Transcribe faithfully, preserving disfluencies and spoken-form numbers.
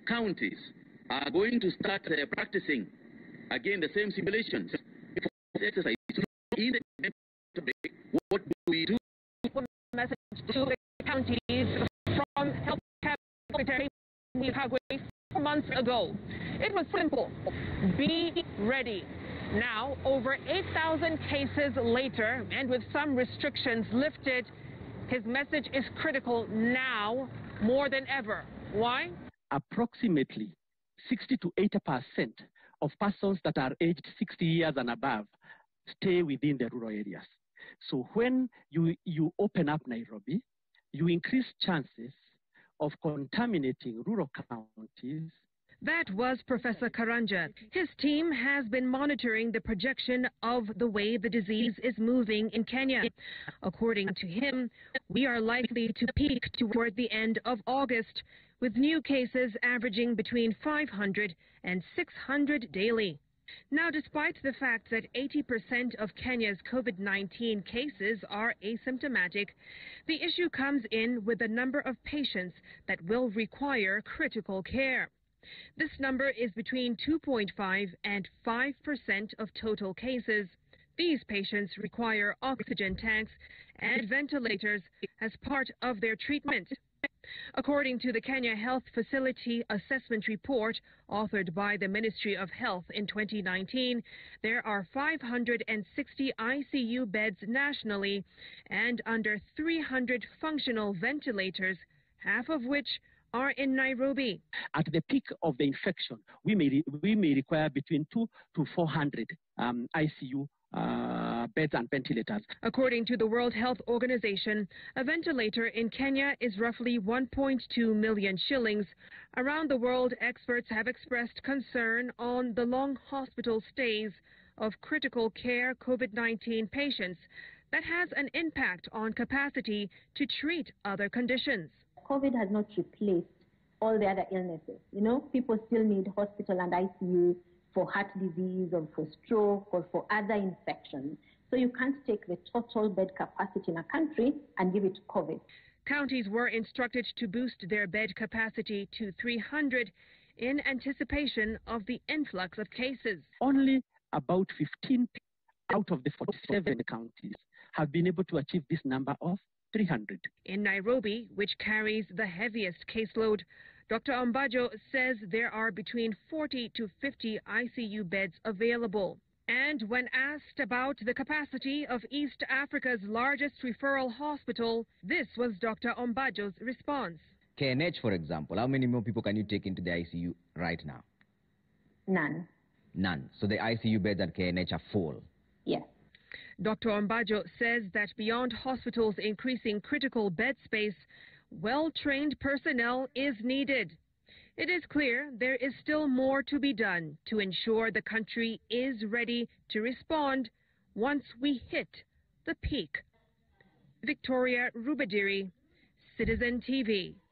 counties are going to start uh, practicing again the same simulations for this exercise. In the event of break, what do we do? Message to the counties from Health Secretary Kagwe four months ago. It was simple. Be ready. Now, over eight thousand cases later, and with some restrictions lifted, his message is critical now more than ever. Why? Approximately sixty to eighty percent of persons that are aged sixty years and above stay within the rural areas. So when you, you open up Nairobi, you increase chances of contaminating rural counties. That was Professor Karanja. His team has been monitoring the projection of the way the disease is moving in Kenya. According to him, we are likely to peak toward the end of August, with new cases averaging between five hundred and six hundred daily. Now, despite the fact that eighty percent of Kenya's COVID nineteen cases are asymptomatic, the issue comes in with the number of patients that will require critical care. This number is between two point five and five percent of total cases. These patients require oxygen tanks and ventilators as part of their treatment. According to the Kenya Health Facility Assessment Report, authored by the Ministry of Health in twenty nineteen, there are five hundred sixty I C U beds nationally and under three hundred functional ventilators, half of which are in Nairobi. At the peak of the infection, we may, re we may require between two to four hundred um, I C U uh, beds and ventilators. According to the World Health Organization, a ventilator in Kenya is roughly one point two million shillings. Around the world, experts have expressed concern on the long hospital stays of critical care COVID nineteen patients that has an impact on capacity to treat other conditions. COVID has not replaced all the other illnesses. You know, people still need hospital and I C U for heart disease or for stroke or for other infections. So you can't take the total bed capacity in a country and give it to COVID. Counties were instructed to boost their bed capacity to three hundred in anticipation of the influx of cases. Only about fifteen out of the forty-seven counties have been able to achieve this number of three hundred. In Nairobi, which carries the heaviest caseload, Doctor Ombajo says there are between forty to fifty I C U beds available. And when asked about the capacity of East Africa's largest referral hospital, this was Doctor Ombajo's response. K N H, for example, how many more people can you take into the I C U right now? None. None. So the I C U beds at K N H are full? Yes. Doctor Ombajo says that beyond hospitals increasing critical bed space, well-trained personnel is needed. It is clear there is still more to be done to ensure the country is ready to respond once we hit the peak. Victoria Rubadiri, Citizen T V.